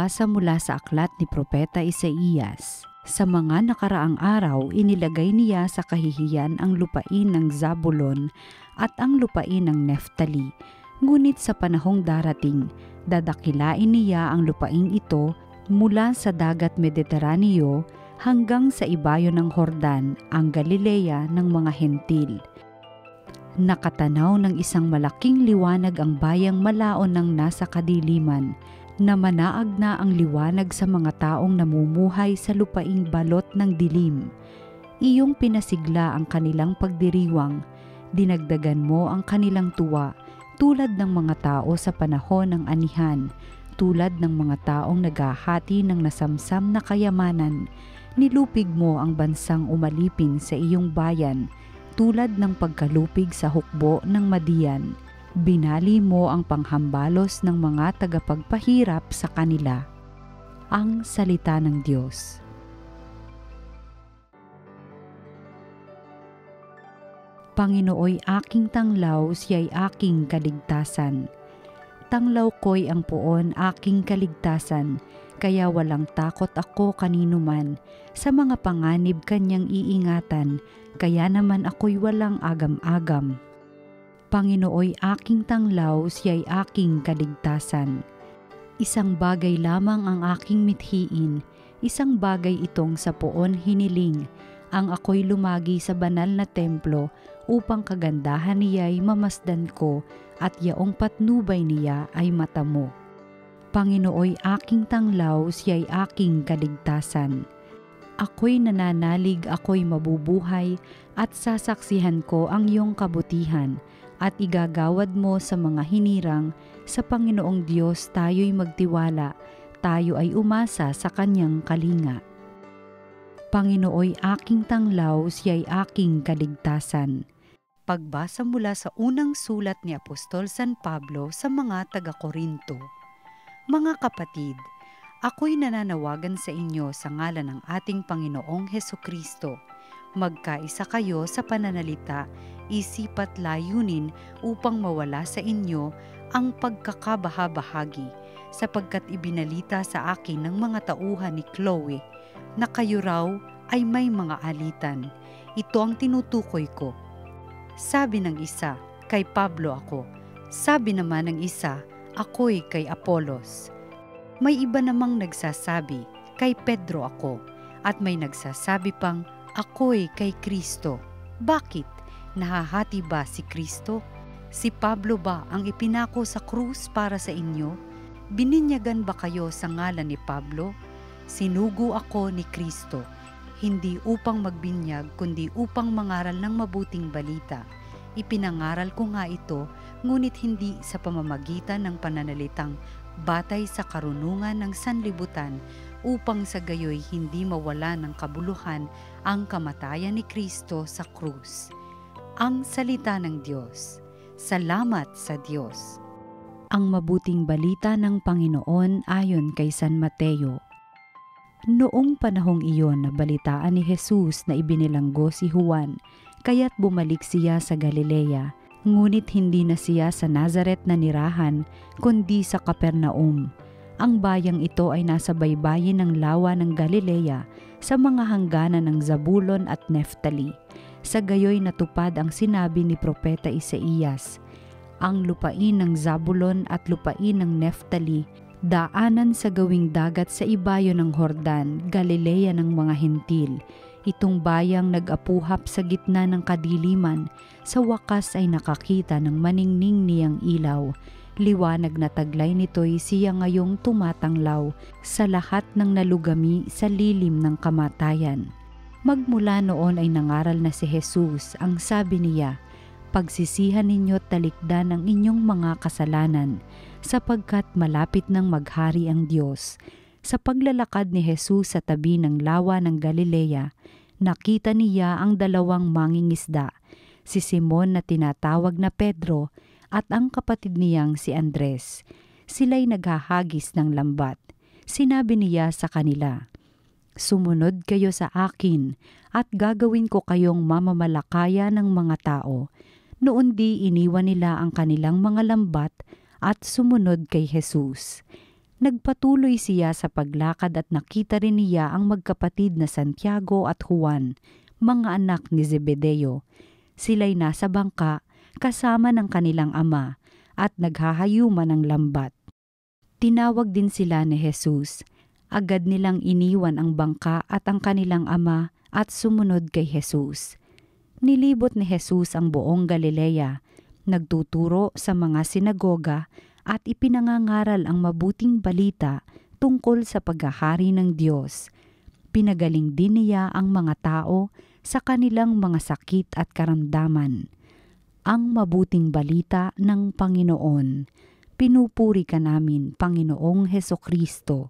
Pagbasa mula sa aklat ni Propeta Isaías. Sa mga nakaraang araw, inilagay niya sa kahihiyan ang lupain ng Zabulon at ang lupain ng Neftali. Ngunit sa panahong darating, dadakilain niya ang lupaing ito mula sa dagat Mediteraneo hanggang sa ibayo ng Hordan, ang Galilea ng mga hentil. Nakatanaw ng isang malaking liwanag ang bayang malaon ng nasa kadiliman, na manaag na ang liwanag sa mga taong namumuhay sa lupaing balot ng dilim. Iyong pinasigla ang kanilang pagdiriwang, dinagdagan mo ang kanilang tuwa, tulad ng mga tao sa panahon ng anihan, tulad ng mga taong naghahati ng nasamsam na kayamanan. Nilupig mo ang bansang umalipin sa iyong bayan, tulad ng pagkalupig sa hukbo ng Madian. Binali mo ang panghambalos ng mga tagapagpahirap sa kanila. Ang salita ng Diyos. Panginooy aking tanglaw, siya'y aking kaligtasan. Tanglaw ko'y ang poon aking kaligtasan, kaya walang takot ako kanino man. Sa mga panganib kanyang iingatan, kaya naman ako'y walang agam-agam. Panginooy aking tanglaw, siya'y aking kaligtasan. Isang bagay lamang ang aking mithiin, isang bagay itong sa poon hiniling, ang ako'y lumagi sa banal na templo upang kagandahan niya'y mamasdan ko at yaong patnubay niya ay matamo. Panginooy aking tanglaw, siya'y aking kaligtasan. Ako'y nananalig, ako'y mabubuhay at sasaksihan ko ang iyong kabutihan, at igagawad mo sa mga hinirang. Sa Panginoong Diyos tayo'y magtiwala, tayo ay umasa sa kanyang kalinga. Panginooy aking tanglaw, siya'y aking kaligtasan. Pagbasa mula sa unang sulat ni Apostol San Pablo sa mga taga-Korinto. Mga kapatid, ako'y nananawagan sa inyo sa ngalan ng ating Panginoong Hesukristo. Magkaisa kayo sa pananalita, isip at layunin upang mawala sa inyo ang pagkakabahabahagi, sapagkat ibinalita sa akin ng mga tauhan ni Chloe na kayo raw ay may mga alitan. Ito ang tinutukoy ko. Sabi ng isa, kay Pablo ako. Sabi naman ng isa, ako'y kay Apolos. May iba namang nagsasabi, kay Pedro ako. At may nagsasabi pang, ako'y kay Kristo. Bakit? Nahahati ba si Kristo? Si Pablo ba ang ipinako sa krus para sa inyo? Bininyagan ba kayo sa ngalan ni Pablo? Sinugo ako ni Kristo, hindi upang magbinyag kundi upang mangaral ng mabuting balita. Ipinangaral ko nga ito, ngunit hindi sa pamamagitan ng pananalitang batay sa karunungan ng sanlibutan, upang sa gayoy hindi mawala ng kabuluhan ang kamatayan ni Kristo sa krus. Ang salita ng Diyos. Salamat sa Diyos. Ang mabuting balita ng Panginoon ayon kay San Mateo. Noong panahong iyon, nabalitaan ni Jesus na ibinilanggo si Juan, kaya't bumalik siya sa Galilea. Ngunit hindi na siya sa Nazaret na nirahan, kundi sa Capernaum. Ang bayang ito ay nasa baybayin ng lawa ng Galilea, sa mga hangganan ng Zabulon at Neftali. Sa gayoy natupad ang sinabi ni Propeta Isaías, ang lupain ng Zabulon at lupain ng Neftali, daanan sa gawing dagat sa ibayo ng Hordan, Galilea ng mga hentil. Itong bayang nag-apuhap sa gitna ng kadiliman, sa wakas ay nakakita ng maningning niyang ilaw. Liwanag na taglay nito'y siya ngayong tumatanglaw sa lahat ng nalugami sa lilim ng kamatayan. Magmula noon ay nangaral na si Jesus, ang sabi niya, pagsisihan ninyo at talikdan ang inyong mga kasalanan, sapagkat malapit nang maghari ang Diyos. Sa paglalakad ni Jesus sa tabi ng lawa ng Galilea, nakita niya ang dalawang mangingisda, si Simon na tinatawag na Pedro at ang kapatid niyang si Andres. Sila'y naghahagis ng lambat. Sinabi niya sa kanila, sumunod kayo sa akin at gagawin ko kayong mamamalakaya ng mga tao. Noon di iniwan nila ang kanilang mga lambat at sumunod kay Jesus. Nagpatuloy siya sa paglakad at nakita rin niya ang magkapatid na Santiago at Juan, mga anak ni Zebedeo. Sila'y nasa bangka kasama ng kanilang ama at naghahayuman ng lambat. Tinawag din sila ni Jesus. Agad nilang iniwan ang bangka at ang kanilang ama at sumunod kay Jesus. Nilibot ni Jesus ang buong Galilea, nagtuturo sa mga sinagoga at ipinangangaral ang mabuting balita tungkol sa paghahari ng Diyos. Pinagaling din niya ang mga tao sa kanilang mga sakit at karamdaman. Ang mabuting balita ng Panginoon. Pinupuri ka namin, Panginoong Hesukristo.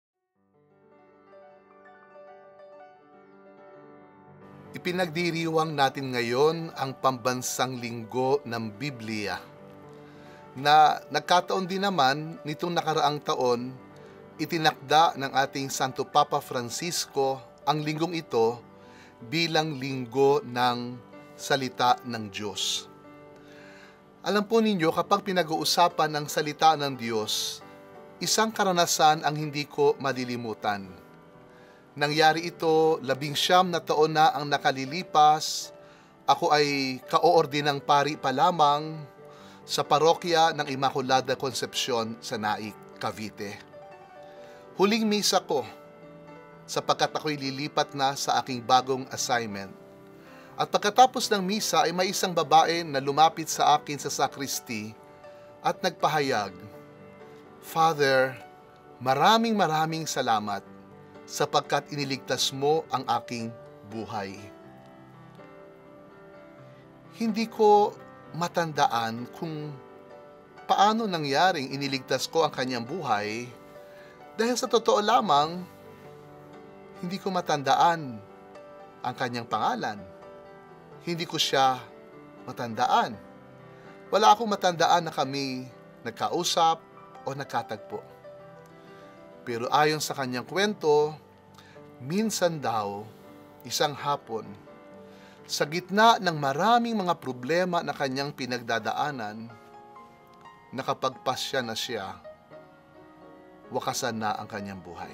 Ipinagdiriwang natin ngayon ang pambansang linggo ng Biblia na nagkataon din naman nitong nakaraang taon, itinakda ng ating Santo Papa Francisco ang linggong ito bilang linggo ng salita ng Diyos. Alam po ninyo, kapag pinag-uusapan ng salita ng Diyos, isang karanasan ang hindi ko madilimutan. Nangyari ito 19 na taon na ang nakalilipas. Ako ay kaoordinang pari pa lamang sa parokya ng Immaculada Concepcion sa Naik, Cavite. Huling misa ko sapagkat ako'y lilipat na sa aking bagong assignment. At pagkatapos ng misa ay may isang babae na lumapit sa akin sa sakristi at nagpahayag, "Father, maraming salamat sapagkat iniligtas mo ang aking buhay." Hindi ko matandaan kung paano nangyaring iniligtas ko ang kanyang buhay dahil sa totoo lamang, hindi ko matandaan ang kanyang pangalan. Hindi ko siya matandaan. Wala akong matandaan na kami nagkausap o nagkatagpo. Pero ayon sa kanyang kwento, minsan daw, isang hapon, sa gitna ng maraming mga problema na kanyang pinagdadaanan, nakapagpasya na siya, wakasan na ang kanyang buhay.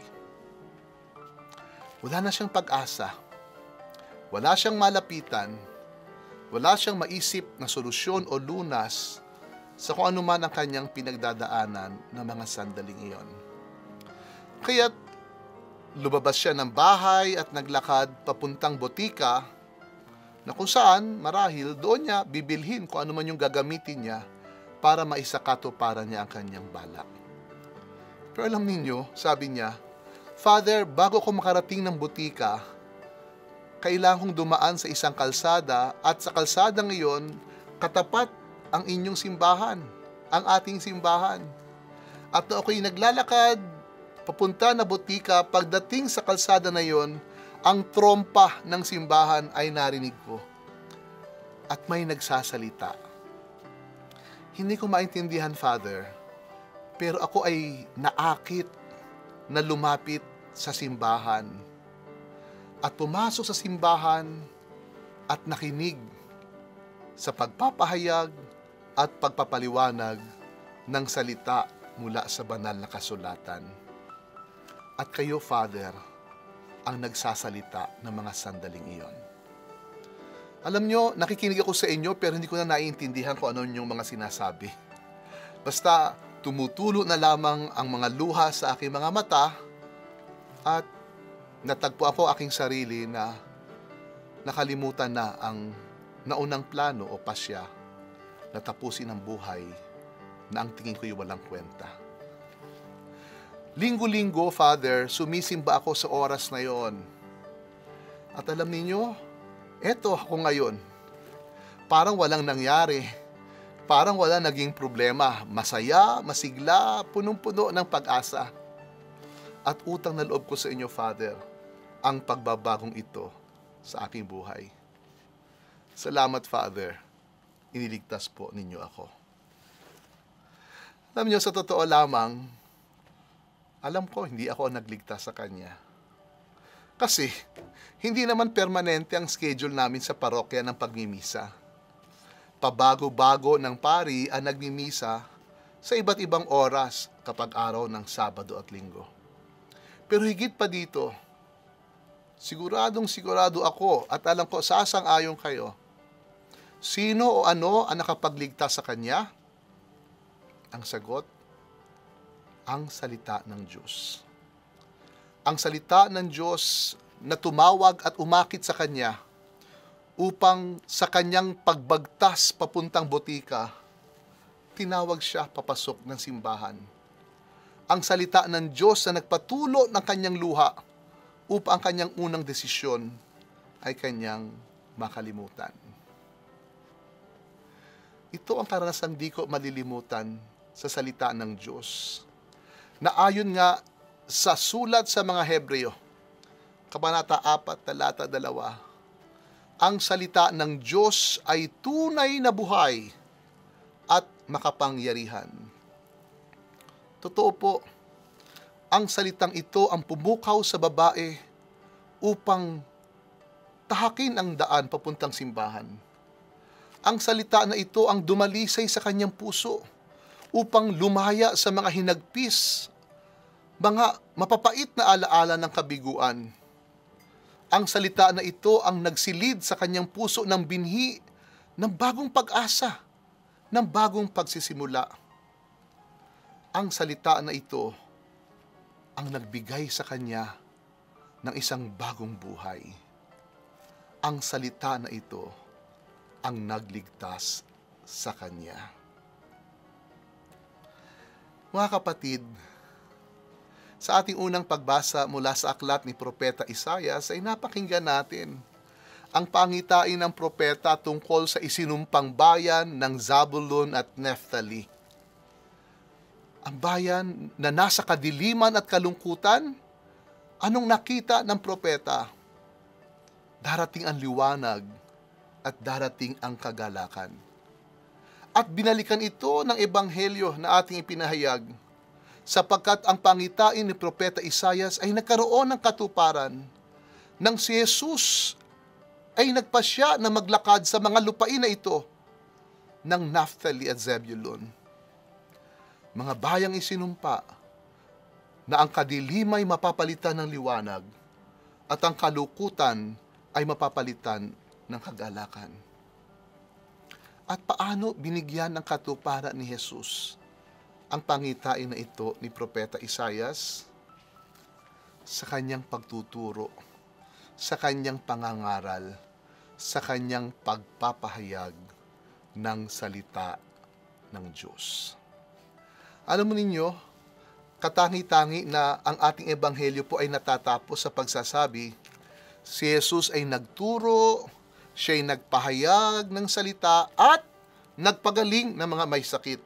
Wala na siyang pag-asa, wala siyang malapitan, wala siyang maisip na solusyon o lunas sa kung ano man ang kanyang pinagdadaanan ng mga sandaling iyon. Kaya't lumabas siya ng bahay at naglakad papuntang botika na kung saan marahil doon niya bibilhin kung ano man yung gagamitin niya para maisakatuparan niya ang kanyang balak. Pero alam ninyo, sabi niya, "Father, bago ko makarating ng butika, kailangan kong dumaan sa isang kalsada at sa kalsada ngayon, katapat ang inyong simbahan, ang ating simbahan. At na ako'y naglalakad, papunta na butika, pagdating sa kalsada na yon, ang trompa ng simbahan ay narinig ko. At may nagsasalita. Hindi ko maintindihan, Father, pero ako ay naakit na lumapit sa simbahan. At pumasok sa simbahan at nakinig sa pagpapahayag at pagpapaliwanag ng salita mula sa banal na kasulatan. At kayo, Father, ang nagsasalita ng mga sandaling iyon." Alam nyo, nakikinig ako sa inyo pero hindi ko na naiintindihan kung ano yung mga sinasabi. Basta tumutulo na lamang ang mga luha sa aking mga mata at natagpo ako aking sarili na nakalimutan na ang naunang plano o pasya na tapusin ang buhay na ang tingin ko'y walang kwenta. Linggo-linggo, Father, sumisimba ako sa oras na yon. At alam ninyo, eto ako ngayon. Parang walang nangyari. Parang wala naging problema. Masaya, masigla, punong-puno ng pag-asa. At utang na loob ko sa inyo, Father, ang pagbabagong ito sa aking buhay. Salamat, Father. Iniligtas po ninyo ako. Alam niyo, sa totoo lamang, alam ko, hindi ako nagligtas sa kanya. Kasi, hindi naman permanente ang schedule namin sa parokya ng pagmimisa. Pabago-bago ng pari ang nagmimisa sa iba't ibang oras kapag araw ng Sabado at Linggo. Pero higit pa dito, sigurado ako at alam ko sasang-ayon kayo, sino o ano ang nakapagligtas sa Kanya? Ang sagot, ang salita ng Diyos. Ang salita ng Diyos na tumawag at umakit sa Kanya upang sa Kanyang pagbagtas papuntang botika, tinawag siya papasok ng simbahan. Ang salita ng Diyos na nagpatulo ng Kanyang luha upang ang Kanyang unang desisyon ay Kanyang makalimutan. Ito ang karanasang di ko malilimutan sa salita ng Diyos, na ayon nga sa sulat sa mga Hebreo, Kabanata 4, talata 2, ang salita ng Diyos ay tunay na buhay at makapangyarihan. Totoo po, ang salitang ito ang pumukaw sa babae upang tahakin ang daan papuntang simbahan. Ang salita na ito ang dumalisay sa kanyang puso upang lumaya sa mga hinagpis, mga mapapait na alaala ng kabiguan. Ang salita na ito ang nagsilid sa kanyang puso ng binhi ng bagong pag-asa, ng bagong pagsisimula. Ang salita na ito ang nagbigay sa kanya ng isang bagong buhay. Ang salita na ito ang nagligtas sa kanya. Mga kapatid, sa ating unang pagbasa mula sa aklat ni Propeta Isaias ay napakinggan natin ang pangitain ng propeta tungkol sa isinumpang bayan ng Zabulon at Naphtali. Ang bayan na nasa kadiliman at kalungkutan, anong nakita ng propeta? Darating ang liwanag at darating ang kagalakan. At binalikan ito ng ebanghelyo na ating ipinahayag, sapagkat ang pangitain ni Propeta Isaias ay nagkaroon ng katuparan nang si Jesus ay nagpasya na maglakad sa mga lupain na ito ng Naphtali at Zebulun. Mga bayang isinumpa na ang kadilimay mapapalitan ng liwanag at ang kalukutan ay mapapalitan ng kagalakan. At paano binigyan ng katuparan ni Jesus ang pangitain na ito ni Propeta Isaias? Sa kanyang pagtuturo, sa kanyang pangangaral, sa kanyang pagpapahayag ng salita ng Diyos. Alam mo ninyo, katangi-tangi na ang ating ebanghelyo po ay natatapos sa pagsasabi, si Jesus ay nagturo, siya ay nagpahayag ng salita at nagpagaling ng mga may sakit.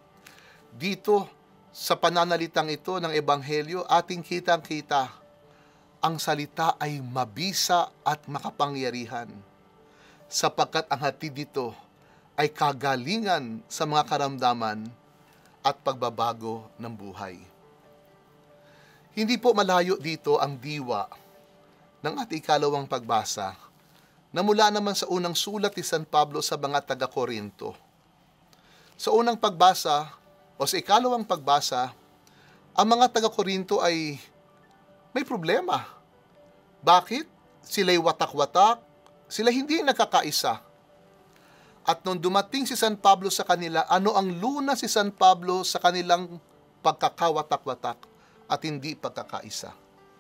Dito, sa pananalitang ito ng ebanghelyo, ating kitang-kita, ang salita ay mabisa at makapangyarihan, sapagkat ang hatid dito ay kagalingan sa mga karamdaman at pagbabago ng buhay. Hindi po malayo dito ang diwa ng ating ikalawang pagbasa na mula naman sa unang sulat ni San Pablo sa mga taga-Korinto. Sa unang pagbasa o sa ikalawang pagbasa, ang mga taga-Korinto ay may problema. Bakit? Sila'y watak-watak, sila hindi nagkakaisa. At nung dumating si San Pablo sa kanila, ano ang lunas si San Pablo sa kanilang pagkakawatak-watak at hindi pagkakaisa?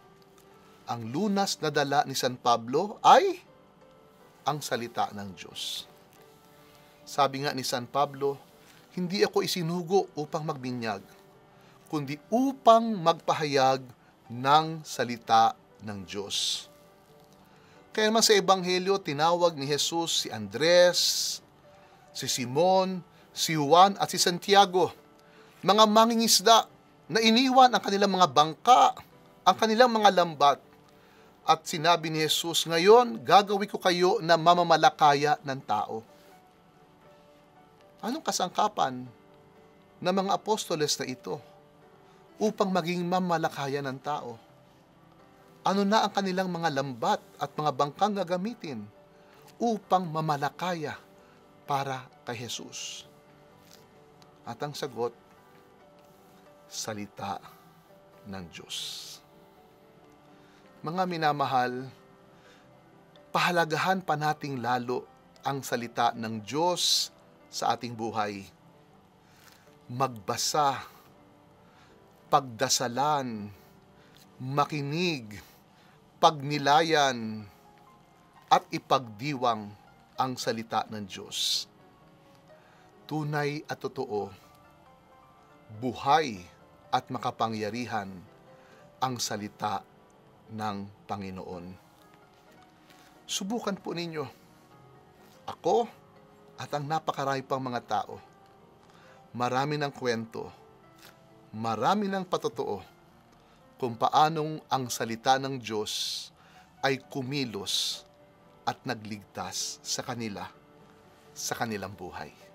Ang lunas na dala ni San Pablo ay ang salita ng Diyos. Sabi nga ni San Pablo, hindi ako isinugo upang magbinyag, kundi upang magpahayag ng salita ng Diyos. Kaya naman sa Ebanghelyo, tinawag ni Jesus si Andres, si Simon, si Juan at si Santiago, mga mangingisda na iniwan ang kanilang mga bangka, ang kanilang mga lambat. At sinabi ni Jesus, ngayon, gagawin ko kayo na mamamalakaya ng tao. Anong kasangkapan ng mga apostoles na ito upang maging mamalakaya ng tao? Ano na ang kanilang mga lambat at mga bangkang gagamitin upang mamalakaya para kay Jesus? At ang sagot, salita ng Diyos. Mga minamahal, pahalagahan pa nating lalo ang salita ng Diyos sa ating buhay. Magbasa, pagdasalan, makinig, pagnilayan, at ipagdiwang ang salita ng Diyos. Tunay at totoo, buhay at makapangyarihan ang salita ng Panginoon. Subukan po ninyo. Ako at ang napakarami pang mga tao. Marami ng kwento, marami ng patotoo kung paanong ang salita ng Diyos ay kumilos at nagligtas sa kanila, sa kanilang buhay.